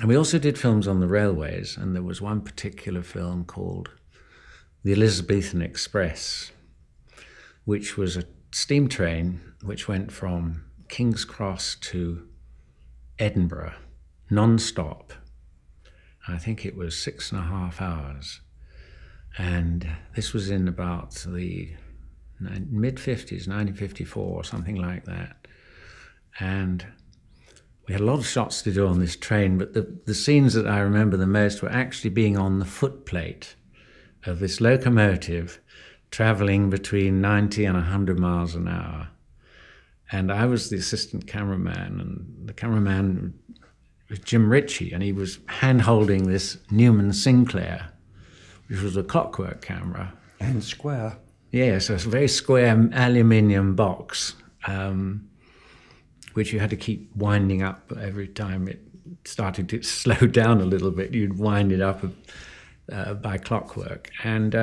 And we also did films on the railways, and there was one particular film called the Elizabethan Express, which was a steam train which went from King's Cross to Edinburgh, non-stop. I think it was 6.5 hours. And this was in about the mid-50s, 1954 or something like that. And we had a lot of shots to do on this train, but the scenes that I remember the most were actually being on the footplate of this locomotive traveling between 90 and 100 miles an hour. And I was the assistant cameraman, and the cameraman was Jim Ritchie, and he was hand-holding this Newman Sinclair, which was a clockwork camera. And square. Yeah, so it's a very square aluminium box, which you had to keep winding up every time it started to slow down a little bit. You'd wind it up by clockwork. And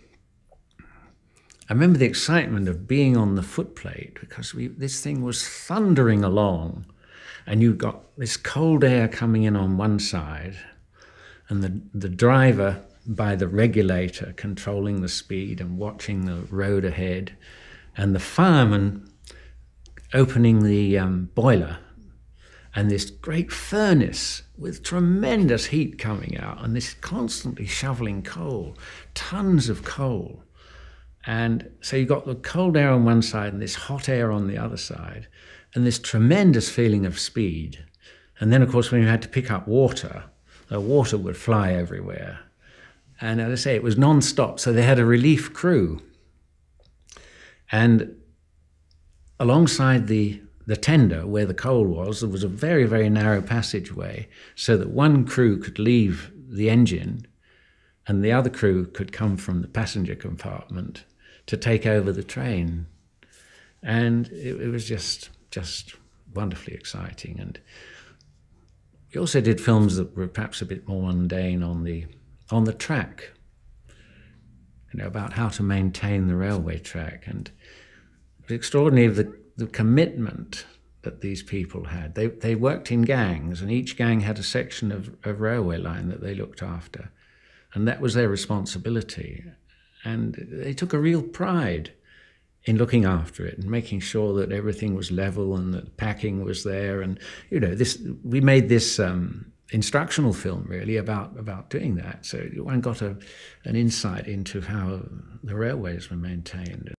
I remember the excitement of being on the footplate, because this thing was thundering along, and you got this cold air coming in on one side, and the driver by the regulator controlling the speed and watching the road ahead, and the fireman opening the boiler, and this great furnace with tremendous heat coming out, and this constantly shoveling coal, tons of coal. And so you got the cold air on one side and this hot air on the other side, and this tremendous feeling of speed. And then, of course, when you had to pick up water, the water would fly everywhere. And as I say, it was non-stop, so they had a relief crew. And alongside the tender, where the coal was, there was a very, very narrow passageway, so that one crew could leave the engine and the other crew could come from the passenger compartment to take over the train. And it was just wonderfully exciting. And we also did films that were perhaps a bit more mundane on the track, about how to maintain the railway track. And it was extraordinary the commitment that these people had. They worked in gangs, and each gang had a section of railway line that they looked after. And that was their responsibility. And they took a real pride in looking after it and making sure that everything was level and that packing was there. And, we made this instructional film really about doing that. So one got an insight into how the railways were maintained.